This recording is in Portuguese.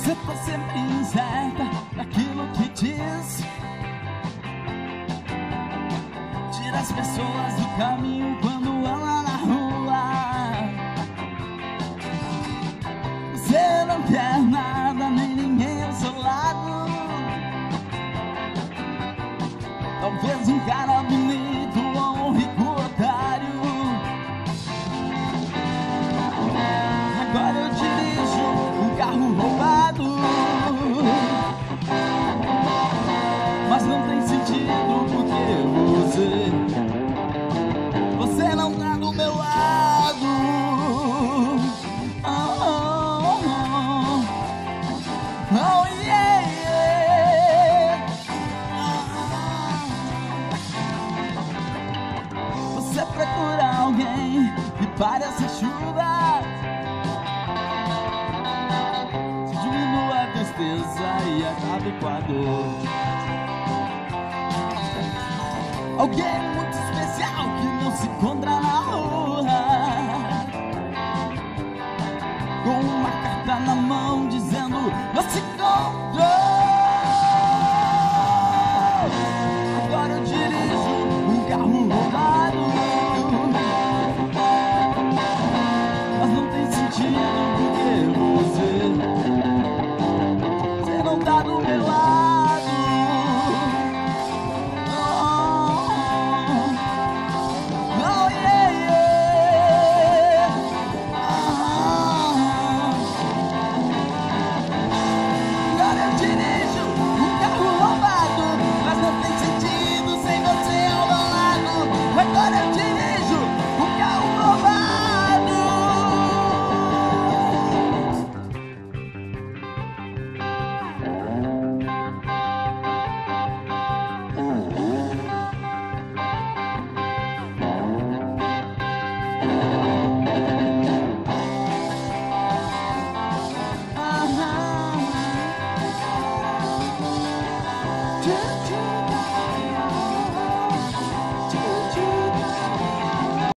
Você tá sempre incerta daquilo que diz. Tira as pessoas do caminho quando anda na rua. Você não quer nada, nem ninguém ao seu lado. Talvez um cara bonito ou um rico otário. Agora eu dirijo um carro roubado, mas não tem sentido porque você não tá do meu lado. Oh, yeah, yeah. Você procura alguém que pare essa chuva, diminua a tristeza e acabe com a dor. Alguém muito especial que não se encontra na rua, com uma carta na mão dizendo não se encontrou. Agora eu dirijo um carro roubado, mas não tem sentido porque você não tá do meu lado.